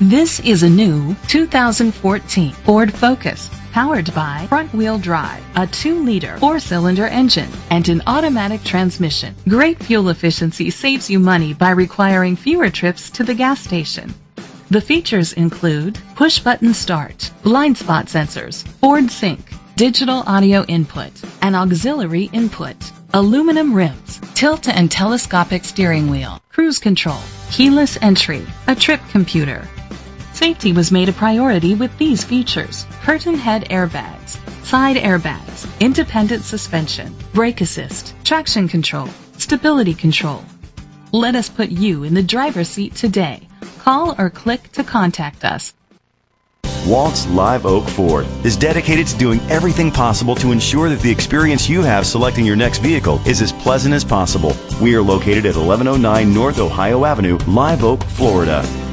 This is a new 2014 Ford Focus, powered by front-wheel drive, a 2-liter 4-cylinder engine, and an automatic transmission. Great fuel efficiency saves you money by requiring fewer trips to the gas station. The features include push-button start, blind spot sensors, Ford Sync, digital audio input, and auxiliary input, aluminum rims, tilt and telescopic steering wheel, cruise control, keyless entry, a trip computer. Safety was made a priority with these features: curtain head airbags, side airbags, independent suspension, brake assist, traction control, stability control. Let us put you in the driver's seat today. Call or click to contact us. Waltz Live Oak Ford is dedicated to doing everything possible to ensure that the experience you have selecting your next vehicle is as pleasant as possible. We are located at 1109 North Ohio Avenue, Live Oak, Florida.